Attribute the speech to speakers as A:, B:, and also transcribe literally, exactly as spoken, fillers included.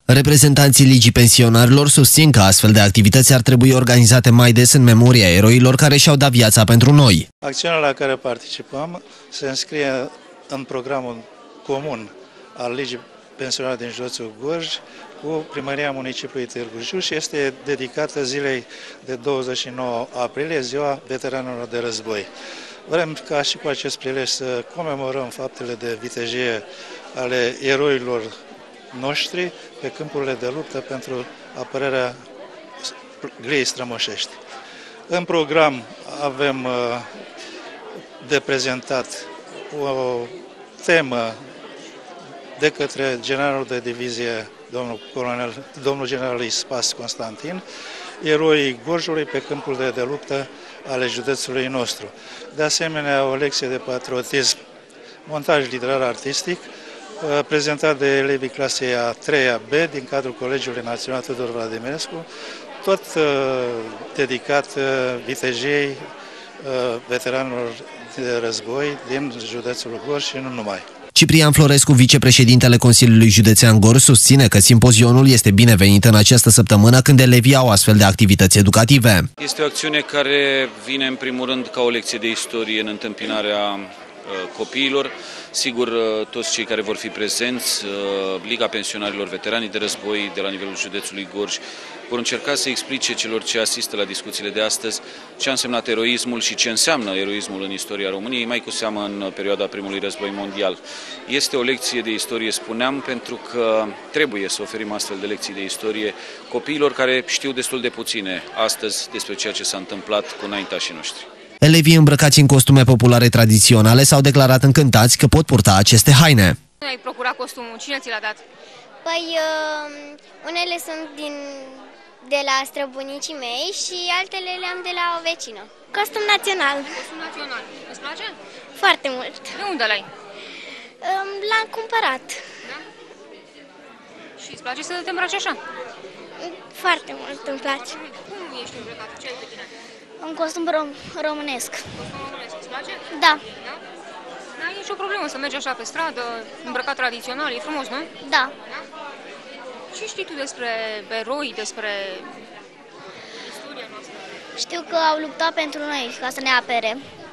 A: Reprezentanții Ligii Pensionarilor susțin că astfel de activități ar trebui organizate mai des în memoria eroilor care și-au dat viața pentru noi.
B: Acțiunea la care participăm se înscrie în programul comun al Ligii Pensionarilor din județul Gorj cu Primăria Municipiului Târgu Jiu și este dedicată zilei de douăzeci și nouă aprilie, ziua veteranilor de război. Vrem ca și cu acest prilej să comemorăm faptele de vitejie ale eroilor noștri pe câmpurile de luptă pentru apărarea gliei strămoșești. În program avem de prezentat o temă de către generalul de divizie, domnul, colonel, domnul general Spas Constantin, eroii Gorjului pe câmpurile de luptă ale județului nostru. De asemenea, o lecție de patriotism, montaj literar artistic, prezentat de elevii clasei a treia B din cadrul Colegiului Național Tudor Vladimirescu, tot dedicat vitejiei veteranilor de război din județul Gorj și nu numai.
A: Ciprian Florescu, vicepreședintele Consiliului Județean Gorj, susține că simpozionul este binevenit în această săptămână când elevii au astfel de activități educative.
C: Este o acțiune care vine în primul rând ca o lecție de istorie în întâmpinarea copiilor. Sigur, toți cei care vor fi prezenți, Liga Pensionarilor Veteranii de Război de la nivelul județului Gorj, vor încerca să explice celor ce asistă la discuțiile de astăzi ce a însemnat eroismul și ce înseamnă eroismul în istoria României, mai cu seamă în perioada primului război mondial. Este o lecție de istorie, spuneam, pentru că trebuie să oferim astfel de lecții de istorie copiilor care știu destul de puține astăzi despre ceea ce s-a întâmplat cu înaintașii noștri.
A: Elevii îmbrăcați în costume populare tradiționale s-au declarat încântați că pot purta aceste haine.
D: Nu ai procurat costumul? Cine ți l-a dat?
E: Păi, uh, unele sunt din, de la străbunicii mei și altele le-am de la o vecină. Costum național.
D: Costum național. Îți place?
E: Foarte mult.
D: De unde l-ai?
E: Um, L-am cumpărat.
D: Da? Și îți place să te îmbraci așa?
E: Foarte mult îmi place.
D: Cum ești îmbrăcat? Ce ai pe tine?
E: Un costum rom românesc.
D: Costum românesc. Îți place?
E: Da.
D: Da? N-ai nicio problemă să mergi așa pe stradă, îmbrăcat tradițional, e frumos, nu?
E: Da.
D: Da? Ce știi tu despre eroi, despre istoria noastră?
E: Știu că au luptat pentru noi ca să ne apere.